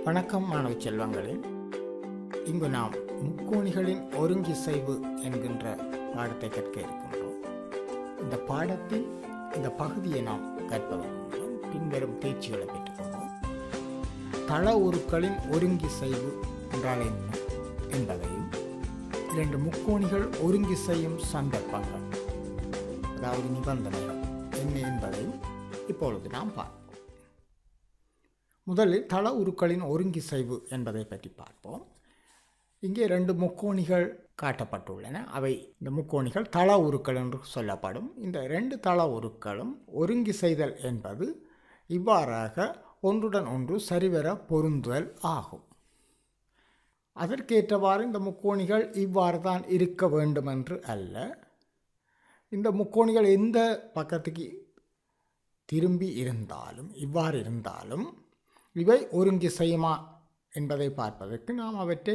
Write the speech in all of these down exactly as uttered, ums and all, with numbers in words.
வணக்கம் மாணவ செல்வங்களே, இங்கு நாம் முக்கோணிகளின் ஒருங்கிசைவு என்கின்ற பாடத்தை கற்க இருக்கின்றோம். இந்த பாடத்தில் இந்த பகுதியை நாம் கற்பதன் மூலம் பின்வரும் தேர்ச்சிகளை பெற்றுக்கொள்வோம். தள உருக்களின் ஒருங்கிசைவு என்றால் என்ன என்பதையும், இரண்டு முக்கோணிகள் ஒருங்கிசையும் சந்தர்ப்பங்கள் அதாவது நிபந்தனைகள் என்ன என்பதையும் இப்பொழுது நாம் பார்ப்போம். முதலில் தள உருக்களின் ஒருங்கிசைவு என்பதை பற்றி பார்ப்போம். இங்கே ரெண்டு முக்கோணிகள் காட்டப்பட்டுள்ளன. அவை இந்த முக்கோணிகள் தள உருக்கள் என்று சொல்லப்படும். இந்த ரெண்டு தள உருக்களும் ஒருங்கிசைதல் என்பது இவ்வாறாக ஒன்றுடன் ஒன்று சரிவர பொருந்துதல் ஆகும். அதற்கேற்றவாறு இந்த முக்கோணிகள் இவ்வாறு தான் இருக்க வேண்டும் என்று அல்ல. இந்த முக்கோணிகள் எந்த பக்கத்துக்கு திரும்பி இருந்தாலும் இவ்வாறு இருந்தாலும் இவை ஒருங்கிசையுமா என்பதை பார்ப்பதற்கு நாம் அவற்றை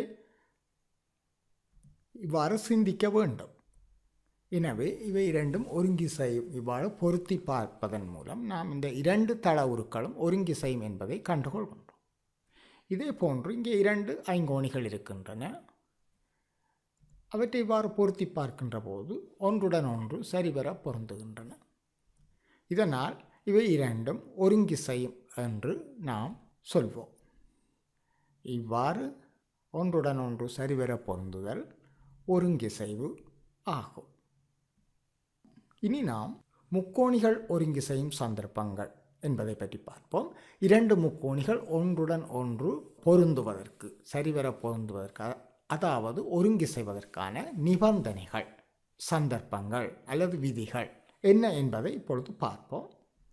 இவ்வாறு சிந்திக்க வேண்டும். எனவே இவை இரண்டும் ஒருங்கிசையும் இவ்வாறு பொருத்தி பார்ப்பதன் மூலம் நாம் இந்த இரண்டு தள உருக்களும் ஒருங்கிசையும் என்பதை கண்டுகொள்கின்றோம். இதே போன்று இங்கே இரண்டு ஐங்கோணிகள் இருக்கின்றன. அவற்றை இவ்வாறு பொருத்தி பார்க்கின்ற போது ஒன்றுடன் ஒன்று சரிவர பொருந்துகின்றன. இதனால் இவை இரண்டும் ஒருங்கிசையும் என்று நாம் சொல்வோம். இவ்வாறு ஒன்றுடன் ஒன்று சரிவர பொருந்துதல் ஒருங்கிசைவு ஆகும். இனி நாம் முக்கோணிகள் ஒருங்கிசையும் சந்தர்ப்பங்கள் என்பதை பற்றி பார்ப்போம். இரண்டு முக்கோணிகள் ஒன்றுடன் ஒன்று பொருந்துவதற்கு சரிவர பொருந்துவதற்கு அதாவது ஒருங்கிசைவதற்கான நிபந்தனைகள் சந்தர்ப்பங்கள் அல்லது விதிகள் என்ன என்பதை இப்பொழுது பார்ப்போம்.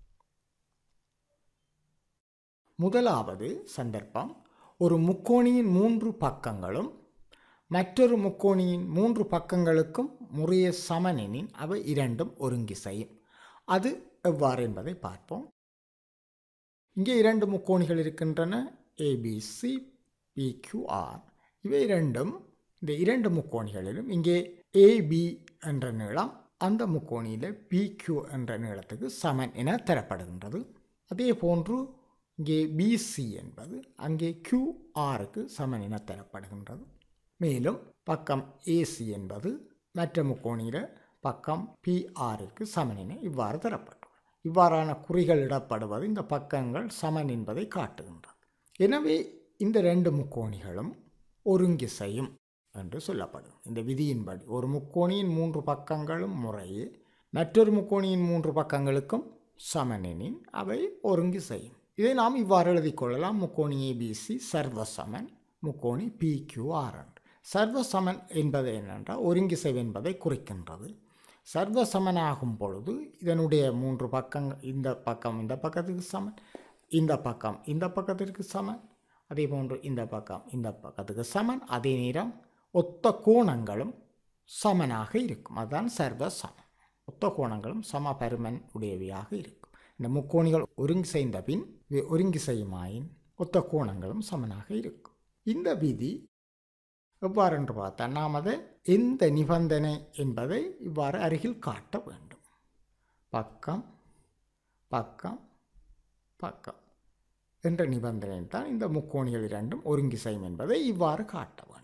முதலாவது சந்தர்ப்பம், ஒரு முக்கோணியின் மூன்று பக்கங்களும் மற்றொரு முக்கோணியின் மூன்று பக்கங்களுக்கும் முறையே சமனெனின் அவை இரண்டும் ஒருங்கிசையும். அது எவ்வாறு என்பதை பார்ப்போம். இங்கே இரண்டு முக்கோணிகள் இருக்கின்றன, ஏபிசி பிக்யூஆர். இவை இரண்டும் இந்த இரண்டு முக்கோணிகளிலும் இங்கே ஏபி என்ற நீளம் அந்த முக்கோணியில் பிக்யூ என்ற நீளத்துக்கு சமன் என தரப்படுகின்றது. அதே போன்று இங்கே பிசி என்பது அங்கே கியூஆருக்கு சமன் என தரப்படுகின்றது. மேலும் பக்கம் ஏசி என்பது மற்ற முக்கோணியில் பக்கம் பிஆருக்கு சமன் என இவ்வாறு தரப்பட்டுள்ளது. இவ்வாறான குறிகள் இடப்படுவது இந்த பக்கங்கள் சமன் என்பதை காட்டுகின்றது. எனவே இந்த ரெண்டு முக்கோணிகளும் ஒருங்கிசையும் என்று சொல்லப்படும். இந்த விதியின்படி ஒரு முக்கோணியின் மூன்று பக்கங்களும் முறையே மற்றொரு முக்கோணியின் மூன்று பக்கங்களுக்கும் சமனெனின் அவை ஒருங்கிசையும். இதை நாம் இவ்வாறு எழுதி கொள்ளலாம். முக்கோணி ஏபிசி சர்வசமன் முக்கோணி பிக்யூஆர் என்று. சர்வசமன் என்பது என்னென்றால் ஒருங்கிசைவு என்பதை குறிக்கின்றது. சர்வசமனாகும் பொழுது இதனுடைய மூன்று பக்கங்கள் இந்த பக்கம் இந்த பக்கத்துக்கு சமன், இந்த பக்கம் இந்த பக்கத்திற்கு சமன், அதே போன்று இந்த பக்கம் இந்த பக்கத்துக்கு சமன். அதே நேரம் ஒத்த கோணங்களும் சமனாக இருக்கும். அதுதான் சர்வசமன். ஒத்த கோணங்களும் சம பருமன் உடையவையாக இருக்கும். இந்த முக்கோணிகள் ஒருங்கிசைந்த பின் ஒருங்கிசையுமாயின் ஒத்த கோணங்களும் சமனாக இருக்கும். இந்த விதி எவ்வாறு என்று பார்த்தால் நாம் அதை எந்த நிபந்தனை என்பதை இவ்வாறு அருகில் காட்ட வேண்டும். பக்கம் பக்கம் பக்கம் என்ற நிபந்தனை தான் இந்த முக்கோணிகள் இரண்டும் ஒருங்கிசையும் என்பதை இவ்வாறு காட்ட வேண்டும்.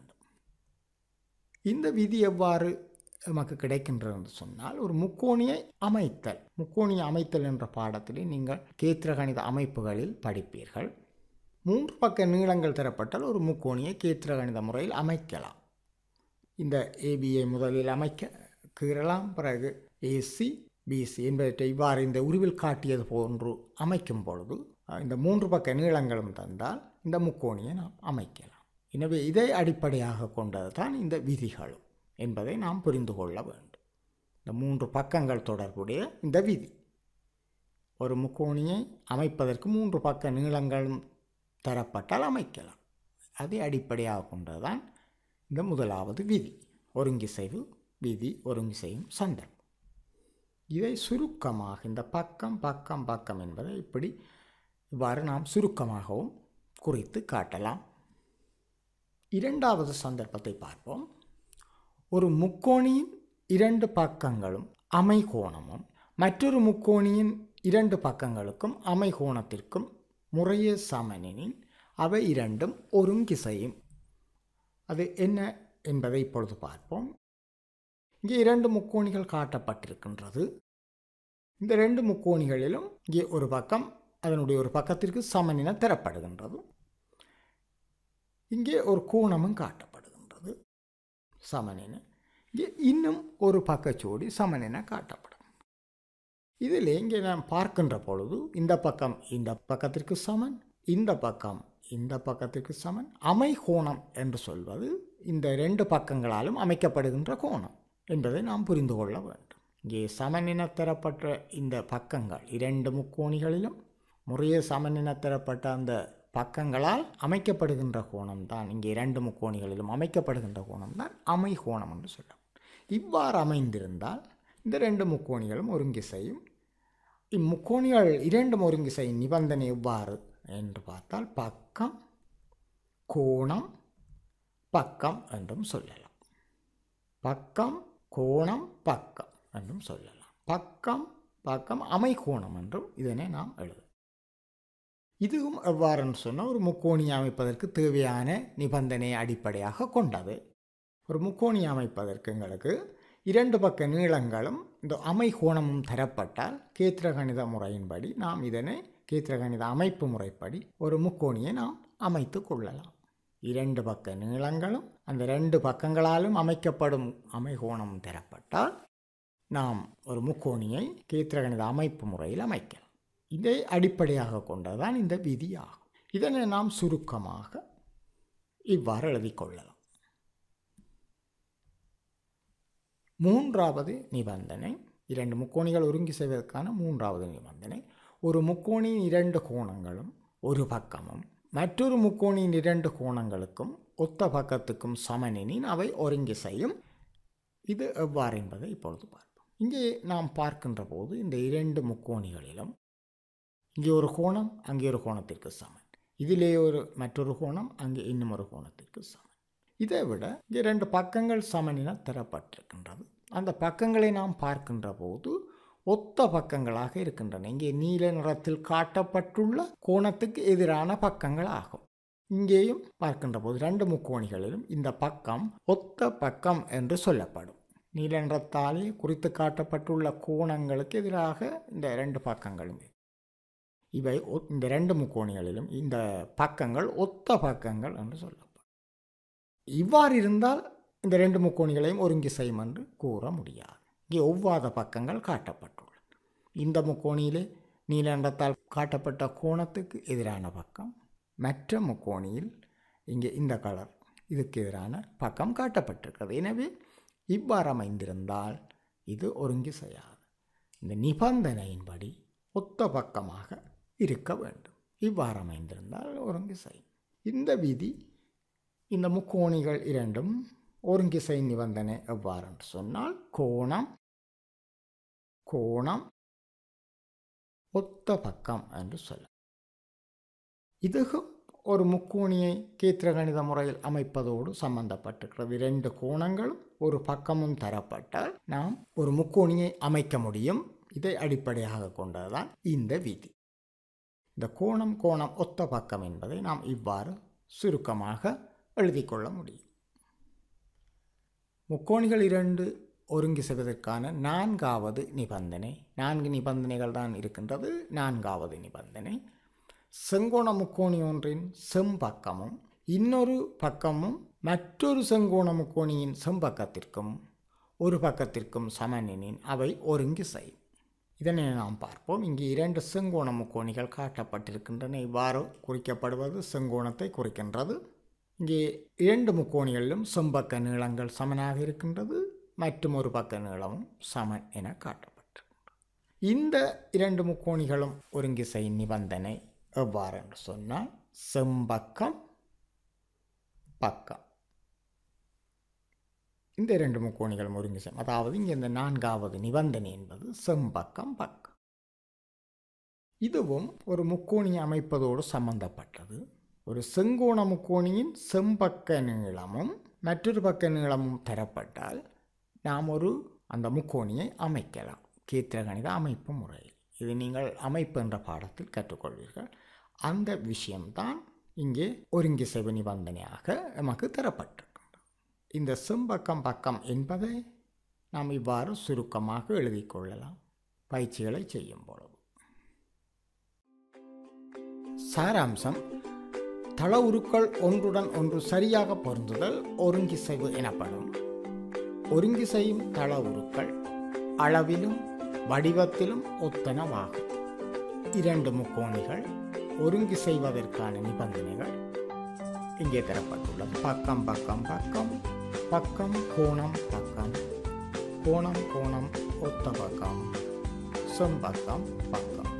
இந்த விதி எவ்வாறு நமக்கு கிடைக்கின்றது என்று சொன்னால், ஒரு முக்கோணியை அமைத்தல் முக்கோணியை அமைத்தல் என்ற பாடத்திலே நீங்கள் கேத்திரகணித அமைப்புகளில் படிப்பீர்கள். மூன்று பக்க நீளங்கள் தரப்பட்டால் ஒரு முக்கோணியை கேத்திரகணித முறையில் அமைக்கலாம். இந்த ஏபியை முதலில் அமைக்க கீறலாம், பிறகு ஏசி பிசி என்பவற்றை இவ்வாறு இந்த உருவில் காட்டியது போன்று அமைக்கும் பொழுது இந்த மூன்று பக்க நீளங்களும் தந்தால் இந்த முக்கோணியை நாம் அமைக்கலாம். எனவே இதை அடிப்படையாக கொண்டது தான் இந்த விதிகளும் என்பதை நாம் புரிந்து கொள்ள வேண்டும். இந்த மூன்று பக்கங்கள் தொடர்புடைய இந்த விதி ஒரு முக்கோணியை அமைப்பதற்கு மூன்று பக்க நீளங்களும் தரப்பட்டால் அமைக்கலாம். அதை அடிப்படையாக கொண்டதுதான் இந்த முதலாவது விதி, ஒருங்கிசைவு விதி, ஒருங்கிசையும் சந்தர்ப்பம். இதை சுருக்கமாக இந்த பக்கம் பக்கம் பக்கம் என்பதை இப்படி இவ்வாறு நாம் சுருக்கமாகவும் குறித்து காட்டலாம். இரண்டாவது சந்தர்ப்பத்தை பார்ப்போம். ஒரு முக்கோணியின் இரண்டு பக்கங்களும் அமைகோணமும் மற்றொரு முக்கோணியின் இரண்டு பக்கங்களுக்கும் அமைகோணத்திற்கும் முறையே சமனெனின் அவை இரண்டும் ஒருங்கிசையும். அது என்ன என்பதை இப்பொழுது பார்ப்போம். இங்கே இரண்டு முக்கோணிகள் காட்டப்பட்டிருக்கின்றது. இந்த ரெண்டு முக்கோணிகளிலும் இங்கே ஒரு பக்கம் அதனுடைய ஒரு பக்கத்திற்கு சமன் என தரப்படுகின்றது. இங்கே ஒரு கோணமும் காட்டப்படுகின்றது சமன் என. இங்கே இன்னும் ஒரு பக்கச்சோடி சமன் என காட்டப்படும். இதில் இங்கே நாம் பார்க்கின்ற பொழுது இந்த பக்கம் இந்த பக்கத்திற்கு சமன், இந்த பக்கம் இந்த பக்கத்திற்கு சமன். அமை கோணம் என்று சொல்வது இந்த ரெண்டு பக்கங்களாலும் அமைக்கப்படுகின்ற கோணம் என்பதை நாம் புரிந்து கொள்ள வேண்டும். இங்கே சமன் என தரப்பட்ட இந்த பக்கங்கள் இரண்டு முக்கோணிகளிலும் முறையே சமன் என தரப்பட்ட அந்த பக்கங்களால் அமைக்கப்படுகின்ற கோணம் தான், இங்கே இரண்டு முக்கோணிகளிலும் அமைக்கப்படுகின்ற கோணம் தான் அமை கோணம் என்று சொல்லலாம். இவ்வாறு அமைந்திருந்தால் இந்த ரெண்டு முக்கோணிகளும் ஒருங்கிசையும். இம்முக்கோணிகள் இரண்டும் ஒருங்கிசையின் நிபந்தனை எவ்வாறு என்று பார்த்தால் பக்கம் கோணம் பக்கம் என்றும் சொல்லலாம். பக்கம் கோணம் பக்கம் என்றும் சொல்லலாம். பக்கம் பக்கம் அமை கோணம் என்றும் இதனை நாம் எழுதலாம். இதுவும் எவ்வாறுன்னு சொன்னால் ஒரு முக்கோணி அமைப்பதற்கு தேவையான நிபந்தனையை அடிப்படையாக கொண்டது. ஒரு முக்கோணி அமைப்பதற்கு எங்களுக்கு இரண்டு பக்க நீளங்களும் இந்த அமை கோணமும் தரப்பட்டால் கேத்திரகணித முறையின்படி நாம் இதனை கேத்திரகணித அமைப்பு முறைப்படி ஒரு முக்கோணியை நாம் அமைத்து கொள்ளலாம். இரண்டு பக்க நீளங்களும் அந்த ரெண்டு பக்கங்களாலும் அமைக்கப்படும் அமை கோணமும் தரப்பட்டால் நாம் ஒரு முக்கோணியை கேத்திரகணித அமைப்பு முறையில் அமைக்கலாம். இதை அடிப்படையாக கொண்டதுதான் இந்த விதி ஆகும். இதனை நாம் சுருக்கமாக இவ்வாறு எழுதி கொள்ளலாம். மூன்றாவது நிபந்தனை, இரண்டு முக்கோணிகள் ஒருங்கி செய்வதற்கான மூன்றாவது நிபந்தனை, ஒரு முக்கோணியின் இரண்டு கோணங்களும் ஒரு பக்கமும் மற்றொரு முக்கோணியின் இரண்டு கோணங்களுக்கும் ஒத்த பக்கத்துக்கும் சமனெனின் அவை ஒருங்கி செய்யும். இது எவ்வாறு என்பதை இப்பொழுது பார்ப்போம். இங்கே நாம் பார்க்கின்ற போது இந்த இரண்டு முக்கோணிகளிலும் இங்கே ஒரு கோணம் அங்கே ஒரு கோணத்திற்கு சமன், இதிலே ஒரு மற்றொரு கோணம் அங்கே இன்னும் ஒரு கோணத்திற்கு சமன். இதை விட இங்கே ரெண்டு பக்கங்கள் சமன் என தரப்பட்டிருக்கின்றது. அந்த பக்கங்களை நாம் பார்க்கின்ற போது ஒத்த பக்கங்களாக இருக்கின்றன. இங்கே நீல நிறத்தில் காட்டப்பட்டுள்ள கோணத்துக்கு எதிரான பக்கங்கள் ஆகும். இங்கேயும் பார்க்கின்ற போது ரெண்டு முக்கோணிகளிலும் இந்த பக்கம் ஒத்த பக்கம் என்று சொல்லப்படும். நீல நிறத்தாலே குறித்து காட்டப்பட்டுள்ள கோணங்களுக்கு எதிராக இந்த ரெண்டு பக்கங்களும் இவை இந்த ரெண்டு முக்கோணிகளிலும் இந்த பக்கங்கள் ஒத்த பக்கங்கள் என்று சொல்லப்படும். இவ்வாறு இருந்தால் இந்த ரெண்டு முக்கோணிகளையும் ஒருங்கி செய்யும் என்று கூற முடியாது. இங்கே ஒவ்வாத பக்கங்கள் காட்டப்பட்டுள்ளன. இந்த முக்கோணியிலே நீல நிறத்தால் காட்டப்பட்ட கோணத்துக்கு எதிரான பக்கம், மற்ற முக்கோணியில் இங்கே இந்த கலர் இதுக்கு எதிரான பக்கம் காட்டப்பட்டிருக்கிறது. எனவே இவ்வாறு அமைந்திருந்தால் இது ஒருங்கி செய்யாது. இந்த நிபந்தனையின்படி ஒத்த பக்கமாக இருக்க வேண்டும். இவ்வாறு அமைந்திருந்தால் ஒருங்கி செய்யும். இந்த விதி இந்த முக்கோணிகள் இரண்டும் ஒருங்கிசை நிபந்தனை எவ்வாறு சொன்னால் கோணம் கோணம் ஒத்த பக்கம் என்று சொல்ல. இதுவும் ஒரு முக்கோணியை கேத்திரகணித முறையில் அமைப்பதோடு சம்பந்தப்பட்டிருக்கிறது. இரண்டு கோணங்களும் ஒரு பக்கமும் தரப்பட்டால் நாம் ஒரு முக்கோணியை அமைக்க முடியும். இதை அடிப்படையாக கொண்டதுதான் இந்த விதி. இந்த கோணம் கோணம் ஒத்த பக்கம் என்பதை நாம் இவ்வாறு சுருக்கமாக எழுதி கொள்ள முடியும். முக்கோணிகள் இரண்டு ஒருங்கி செய்வதற்கான நான்காவது நிபந்தனை, நான்கு நிபந்தனைகள் தான் இருக்கின்றது. நான்காவது நிபந்தனை, செங்கோண முக்கோணி ஒன்றின் செம்பக்கமும் இன்னொரு பக்கமும் மற்றொரு செங்கோண முக்கோணியின் செம்பக்கத்திற்கும் ஒரு பக்கத்திற்கும் சமனெனின் அவை ஒருங்கி செய்யும். இதனை நாம் பார்ப்போம். இங்கே இரண்டு செங்கோண முக்கோணிகள் காட்டப்பட்டிருக்கின்றன. இவ்வாறு குறிக்கப்படுவது செங்கோணத்தை குறிக்கின்றது. இங்கே இரண்டு முக்கோணிகளிலும் செம்பக்க நீளங்கள் சமனாக இருக்கின்றது, மற்றும் ஒரு பக்க நீளமும் சமன் என காட்டப்பட்டிருக்கின்றது. இந்த இரண்டு முக்கோணிகளும் ஒருங்கி செய்யும் நிபந்தனை எவ்வாறு என்று சொன்னால் செம்பக்கம் பக்கம். இந்த இரண்டு முக்கோணிகளும் ஒருங்கி செய்யும். அதாவது இங்கே இந்த நான்காவது நிபந்தனை என்பது செம்பக்கம் பக்கம். இதுவும் ஒரு முக்கோணியை அமைப்பதோடு சம்பந்தப்பட்டது. ஒரு செங்கோண முக்கோணியின் செம்பக்க நீளமும் மற்றொரு பக்க நீளமும் தரப்பட்டால் நாம் ஒரு அந்த முக்கோணியை அமைக்கலாம் கேத்திரகணித அமைப்பு முறையில். இது நீங்கள் அமைப்பு என்ற பாடத்தில் கற்றுக்கொள்வீர்கள். அந்த விஷயம்தான் இங்கே ஒருங்கிசைவு நிபந்தனையாக நமக்கு தரப்பட்டிருக்கின்றது. இந்த செம்பக்கம் பக்கம் என்பதை நாம் இவ்வாறு சுருக்கமாக எழுதிக் கொள்ளலாம் பயிற்சிகளை செய்யும் பொழுது. சாராம்சம்: தள உருக்கள் ஒன்றுடன் ஒன்று சரியாக பொருந்துதல் ஒருங்கிசைவு எனப்படும். ஒருங்கிசையும் தள உருக்கள் அளவிலும் வடிவத்திலும் ஒத்தனவாகும். இரண்டு முக்கோணிகள் ஒருங்கி செய்வதற்கான நிபந்தனைகள் இங்கே தரப்பட்டுள்ளது. பக்கம் பக்கம் பக்கம் பக்கம் கோணம் பக்கம் கோணம் கோணம் ஒத்த பக்கம் செம்பக்கம் பக்கம்.